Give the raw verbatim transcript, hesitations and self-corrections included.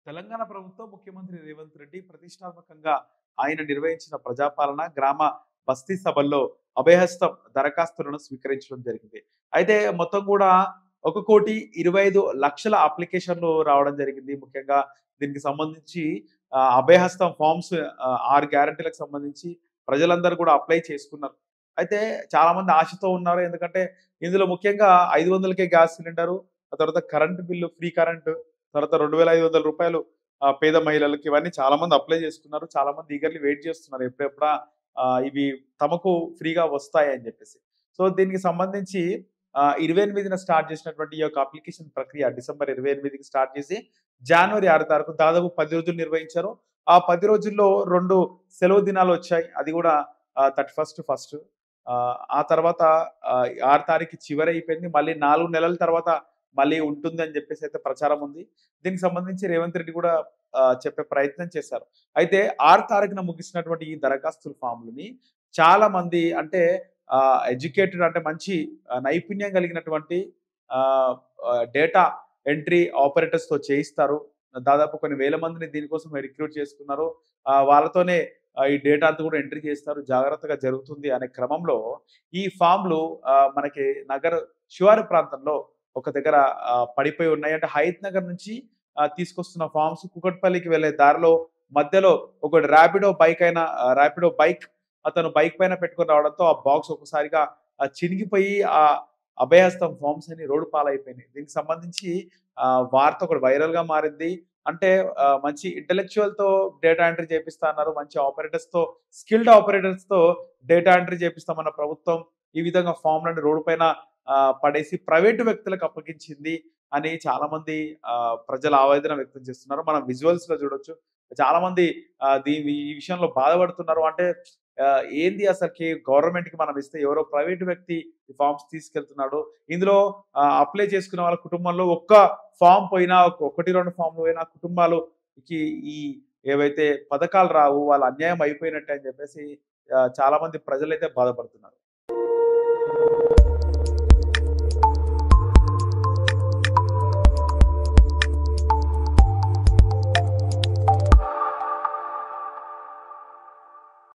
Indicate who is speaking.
Speaker 1: తెలంగాణ ప్రభుత్వం ముఖ్యమంత్రి రేవంత్ రెడ్డి ప్రతిష్టాత్మకంగా ఆయన నిర్వహించిన ప్రజాపాలన గ్రామ బస్తీ సభల్లో అభయహస్తం దరఖాస్తులను స్వీకరించడం జరిగింది. అయితే మొత్తం కూడా ఒక కోటి ఇరవై ఐదు లక్షల అప్లికేషన్లు రావడం జరిగింది. ముఖ్యంగా దీనికి సంబంధించి ఆహ్, అభయహస్తం ఫార్మ్స్ ఆహ్, ఆరు గ్యారంటీలకు సంబంధించి ప్రజలందరూ కూడా అప్లై చేసుకున్నారు. అయితే చాలామంది ఆశతో ఉన్నారు. ఎందుకంటే ఇందులో ముఖ్యంగా ఐదు వందలకే గ్యాస్ సిలిండరు, ఆ తర్వాత కరెంట్ బిల్లు, ఫ్రీ కరెంటు, తర్వాత రూ. రెండు వేల ఐదు వందలు ఆహ్, పేద మహిళలకి ఇవన్నీ చాలా మంది అప్లై చేసుకున్నారు. చాలా మంది ఈగర్‌లీ వెయిట్ చేస్తున్నారు. ఎప్పుడెప్పుడా ఆహ్, ఇవి తమకు ఫ్రీగా వస్తాయని జెప్పేసి. సో, దీనికి సంబంధించి ఆహ్, ఇరవై ఎనిమిదిన స్టార్ట్ చేసినటువంటి ఈ యొక్క అప్లికేషన్ ప్రక్రియ డిసెంబర్ ఇరవై ఎనిమిదికి స్టార్ట్ చేసి జనవరి ఆరు తారీఖు దాదాపు పది రోజులు నిర్వహించారు. ఆ పది రోజుల్లో రెండు సెలవు దినాలొచ్చాయి. అది గూడా ఆహ్, ముప్పై ఒకటి ఫస్ట్. ఆహ్, ఆ తర్వాత ఆహ్, ఆరు తారీఖు చివరైపోయింది. మళ్ళీ నాలుగు నెలల తర్వాత మళ్ళీ ఉంటుందని జెప్పేసయితే ప్రచారం ఉంది. దీనికి సంబంధించి రేవంత్ రెడ్డి గూడా ఆహ్, చెప్పే ప్రయత్నం చేశారు. అయితే ఆరు తారీఖున ముగిసినటువంటి ఈ దరఖాస్తుల ఫామ్‌లని చాలా మంది అంటే ఆహ్, ఎడ్యుకేటెడ్ అంటే మంచి ఆహ్, నైపుణ్యం కలిగినటువంటి ఆహ్, ఆహ్, డేటా ఎంట్రీ ఆపరేటర్స్‌తో చేయిస్తారు. దాదాపు కొన్ని వేల మందిని దీనికోసం రిక్రూట్ చేసుకున్నారు. ఆహ్, వాళ్ళతోనే ఆహ్, ఈ డేటా అంతా కూడా ఎంట్రీ చేస్తారు. జాగ్రత్తగా జరుగుతుంది అనే క్రమంలో ఈ ఫామ్‌లు ఆహ్, మనకి నగర శివారు ప్రాంతంలో ఒక దగ్గర ఆహ్, పడిపోయి ఉన్నాయి. అంటే హయత్ నగర్ నుంచి ఆహ్, తీసుకొస్తున్న ఫార్మ్స్ కూకట్పల్లికి వెళ్ళే దారిలో మధ్యలో ఒకడు ర్యాపిడో బైక్ అయిన ఆహ్, ర్యాపిడో బైక్ అతను బైక్ పైన పెట్టుకొని రావడంతో ఆ బాక్స్ ఒక్కసారిగా ఆహ్, చినిగిపోయి ఆ అభయహస్తం ఫార్మ్స్ అన్ని రోడ్డు పాలైపోయినాయి. దీనికి సంబంధించి ఆహ్, వార్త ఒకటి వైరల్‌గా మారింది. అంటే ఆహ్, మంచి ఇంటెలెక్చువల్‌తో డేటా ఎంట్రీ చేపిస్తా అన్నారు. మంచి ఆపరేటర్స్‌తో స్కిల్డ్ ఆపరేటర్స్‌తో డేటా ఎంట్రీ చేపిస్తామన్న ప్రభుత్వం ఈ విధంగా ఫార్మ్‌లను రోడ్డు పైన ఆహ్, పడేసి ప్రైవేటు వ్యక్తులకు అప్పగించింది అని చాలామంది ఆహ్, ప్రజలు ఆవేదన వ్యక్తం చేస్తున్నారు. మనం విజువల్స్‌లో చూడొచ్చు. చాలామంది ఆహ్, దీని ఈ విషయంలో బాధపడుతున్నారు. అంటే ఆహ్, ఏంది అసలకి గవర్నమెంట్‌కి మనం ఇస్తే ఎవరో ప్రైవేట్ వ్యక్తి ఈ ఫార్మ్స్ తీసుకెళ్తున్నాడు. ఇందులో ఆహ్, అప్లై చేసుకున్న వాళ్ళ కుటుంబంలో ఒక్క ఫార్మ్ పోయినా, ఒక ఒకటి, రెండు ఫార్మ్‌లు పోయినా కుటుంబాలుకి ఈ ఏవైతే పథకాలు రావు. వాళ్ళ అన్యాయం అయిపోయినట్టే అని చెప్పేసి ఆహ్, చాలామంది ప్రజలైతే బాధపడుతున్నారు.